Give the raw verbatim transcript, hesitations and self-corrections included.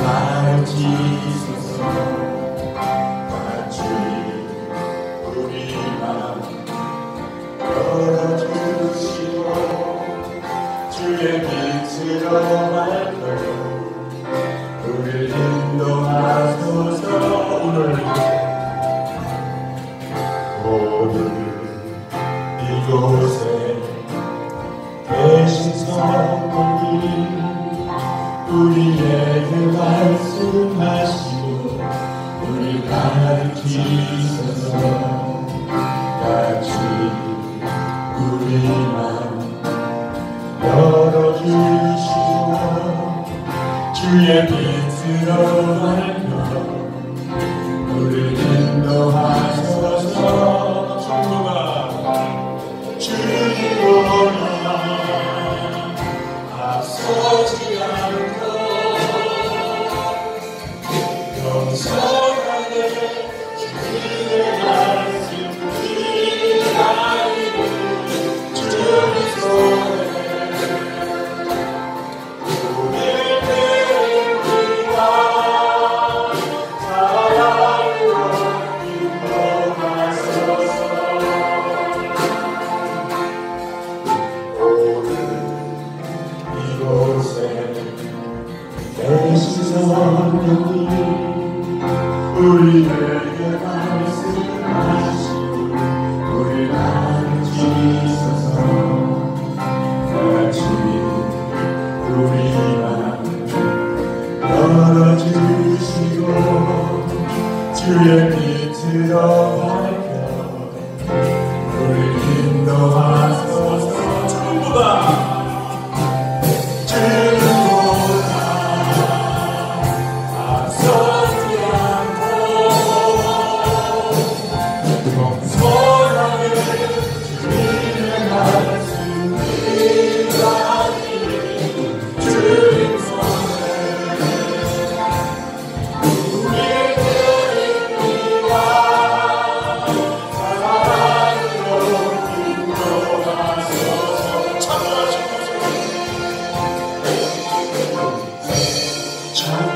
가르치소서. 같이 우리 맘 열어주시고 주의 빛으로 밝혀 우리를 인도하소서. 오늘 오늘 이곳에 계신 성령님 우리에게 말씀하시고 우리 가르치소서. 같이 우리 맘 열어주시고 주의 빛으로 밝혀 우리 인도하소서. 주님보다 앞서지 않고 겸손하게 주님의 말씀 기다리고 주님 손에 우리를 데리기와 사랑으로 인도하소서. 계신 성령님 우리에게 말씀하시고 우리 가르치소서. 같이 우리 맘 열어주시고 주의 빛으로 밝혀 우리 인도하소서. 주님보다 참